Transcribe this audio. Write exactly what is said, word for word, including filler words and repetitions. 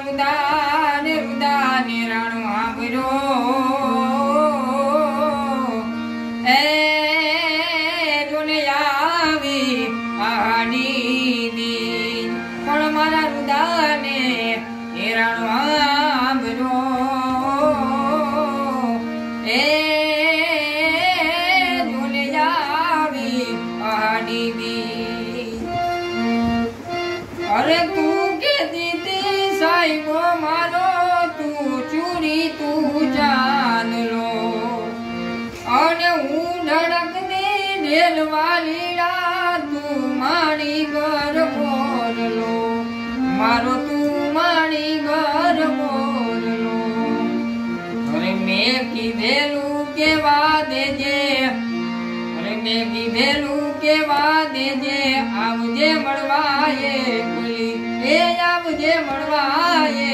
रुदान रुदान राणो आंबरो ए जोने आवी आनी दी पण मारा रुदाने ए राणो आंबरो ए जोने आवी आनी दी अरे तू के दीदी साईबो मारो तू चूरी तू जान लो अने हूँ धड़क दे ढेल वालीड़ा तू मारी घर बोल लो मारो तू मारी घर बोल लो अरे मैं कीधेलू के वादे जे अरे मैं कीधेलू के वादे जे आवजे मळवाए बोली ए आवजे मळवाए